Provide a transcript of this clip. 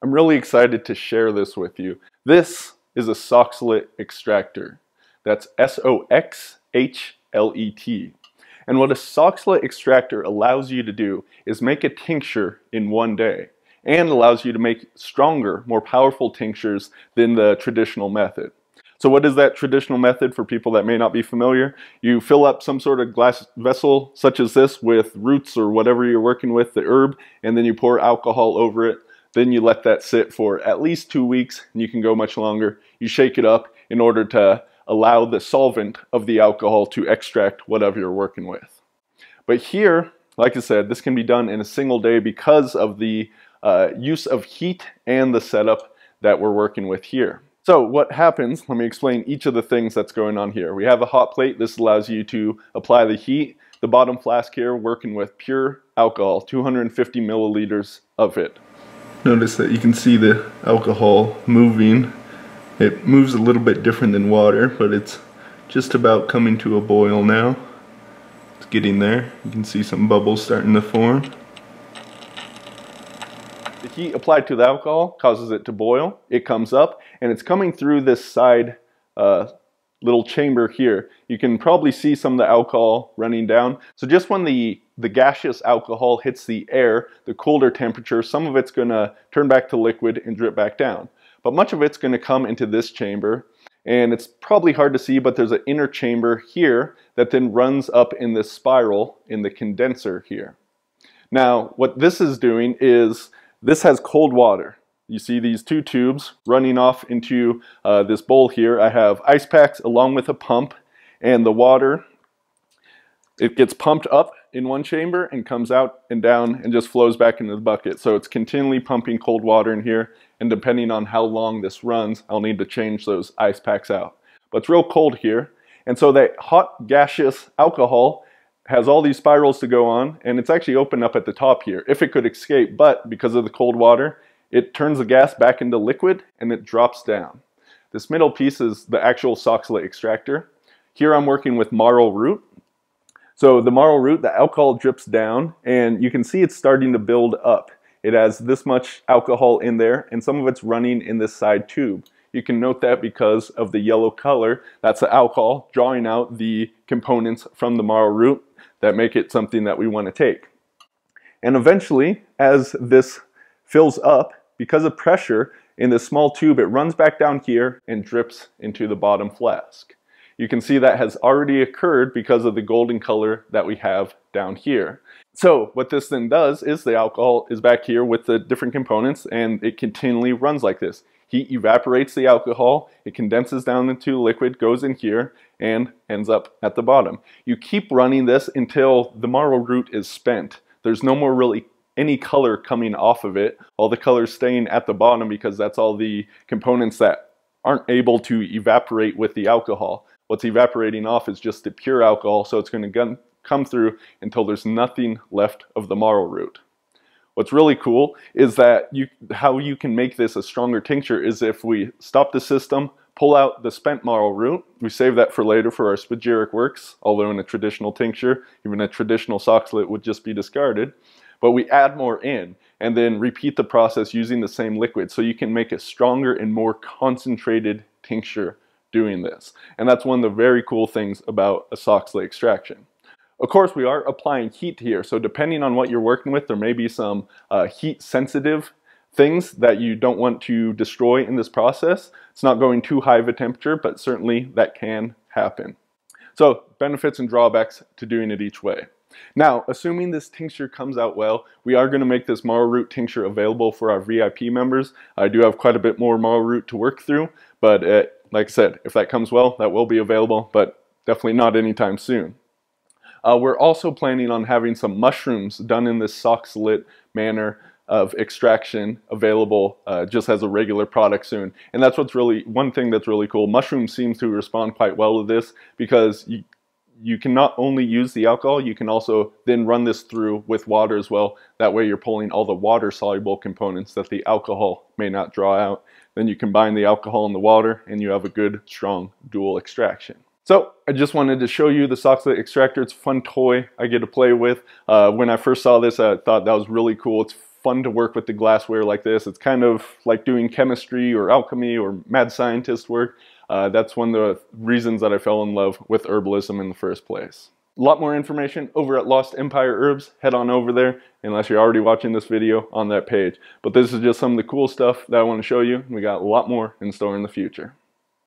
I'm really excited to share this with you. This is a Soxhlet Extractor. That's S-O-X-H-L-E-T. And what a Soxhlet Extractor allows you to do is make a tincture in one day, and allows you to make stronger, more powerful tinctures than the traditional method. So what is that traditional method for people that may not be familiar? You fill up some sort of glass vessel such as this with roots or whatever you're working with, the herb, and then you pour alcohol over it. Then you let that sit for at least 2 weeks, and you can go much longer. You shake it up in order to allow the solvent of the alcohol to extract whatever you're working with. But here, like I said, this can be done in a single day because of the use of heat and the setup that we're working with here. So what happens, let me explain each of the things that's going on here. We have a hot plate. This allows you to apply the heat. The bottom flask here, working with pure alcohol, 250 milliliters of it. Notice that you can see the alcohol moving. It moves a little bit different than water, but it's just about coming to a boil now. It's getting there. You can see some bubbles starting to form. The heat applied to the alcohol causes it to boil. It comes up, and it's coming through this side little chamber here. You can probably see some of the alcohol running down. So just when the gaseous alcohol hits the air, the colder temperature, some of it's going to turn back to liquid and drip back down. But much of it's going to come into this chamber, and it's probably hard to see, but there's an inner chamber here that then runs up in this spiral in the condenser here. Now, what this is doing is this has cold water. You see these two tubes running off into this bowl here. I have ice packs along with a pump, and the water, it gets pumped up in one chamber and comes out and down and just flows back into the bucket. So it's continually pumping cold water in here, and depending on how long this runs, I'll need to change those ice packs out. But it's real cold here, and so that hot gaseous alcohol has all these spirals to go on, and it's actually open up at the top here if it could escape, but because of the cold water, it turns the gas back into liquid and it drops down. This middle piece is the actual Soxhlet Extractor. Here I'm working with Maral Root. So the Maral Root, the alcohol drips down, and you can see it's starting to build up. It has this much alcohol in there, and some of it's running in this side tube. You can note that because of the yellow color, that's the alcohol drawing out the components from the Maral Root that make it something that we want to take. And eventually, as this fills up, because of pressure in this small tube, it runs back down here and drips into the bottom flask. You can see that has already occurred because of the golden color that we have down here. So what this then does is the alcohol is back here with the different components, and it continually runs like this. Heat evaporates the alcohol, it condenses down into liquid, goes in here, and ends up at the bottom. You keep running this until the Maral Root is spent. There's no more really any color coming off of it. All the color is staying at the bottom because that's all the components that aren't able to evaporate with the alcohol. What's evaporating off is just the pure alcohol, so it's going to come through until there's nothing left of the Maral Root. What's really cool is that how you can make this a stronger tincture is if we stop the system, pull out the spent Maral Root. We save that for later for our Spagyric works, although in a traditional tincture, even a traditional Soxhlet would just be discarded. But we add more in and then repeat the process using the same liquid, so you can make a stronger and more concentrated tincture doing this. And that's one of the very cool things about a Soxhlet extraction. Of course, we are applying heat here, so depending on what you're working with, there may be some heat sensitive things that you don't want to destroy in this process. It's not going too high of a temperature, but certainly that can happen. So benefits and drawbacks to doing it each way. Now, assuming this tincture comes out well, we are going to make this Maral Root tincture available for our VIP members. I do have quite a bit more Maral Root to work through, but like I said, if that comes well, that will be available, but definitely not anytime soon. We're also planning on having some mushrooms done in this Soxhlet manner of extraction available just as a regular product soon. And that's what's really, one thing that's really cool. Mushrooms seem to respond quite well to this because you can not only use the alcohol, you can also then run this through with water as well. That way you're pulling all the water-soluble components that the alcohol may not draw out. Then you combine the alcohol and the water, and you have a good, strong dual extraction. So I just wanted to show you the Soxhlet Extractor. It's a fun toy I get to play with. When I first saw this, I thought that was really cool. It's fun to work with the glassware like this. It's kind of like doing chemistry or alchemy or mad scientist work. That's one of the reasons that I fell in love with herbalism in the first place. A lot more information over at Lost Empire Herbs. Head on over there, unless you're already watching this video on that page. But this is just some of the cool stuff that I want to show you. We got a lot more in store in the future.